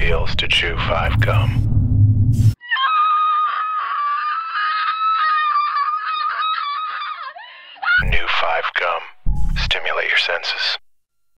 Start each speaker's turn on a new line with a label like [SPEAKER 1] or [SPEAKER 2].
[SPEAKER 1] feels to chew 5 gum. New 5 gum. Stimulate your senses.